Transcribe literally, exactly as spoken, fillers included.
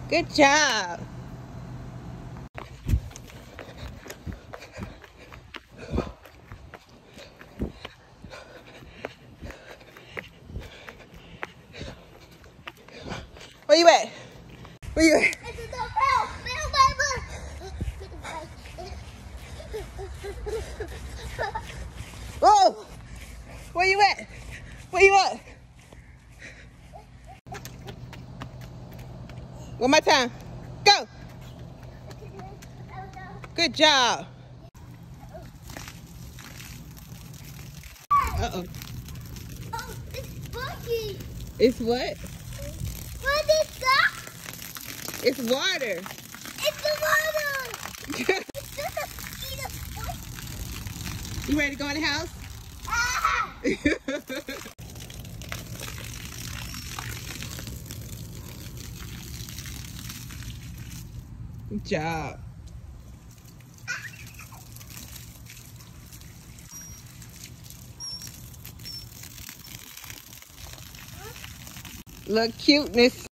Good job. Where you at? Where you at? Whoa! Where you at? Where you at? One more time. Go! Good job. Uh-oh. Oh, it's bucky. It's what? What is that? It's water. It's the water. It's just a eat a bucky. You ready to go in the house? Ah! Good job. Look cuteness.